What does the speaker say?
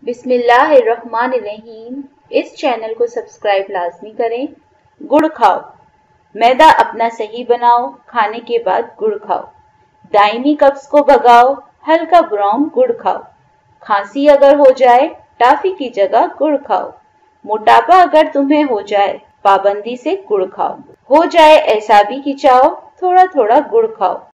बिस्मिल्लाहिर्रहमानिर्रहीम। इस चैनल को सब्सक्राइब लाजमी करें। गुड़ खाओ, मैदा अपना सही बनाओ, खाने के बाद गुड़ खाओ। दायमी कब्ज को भगाओ, हल्का ब्राउन गुड़ खाओ। खांसी अगर हो जाए, टाफी की जगह गुड़ खाओ। मोटापा अगर तुम्हें हो जाए, पाबंदी से गुड़ खाओ। हो जाए ऐसा भी कि चाहो, थोड़ा थोड़ा गुड़ खाओ।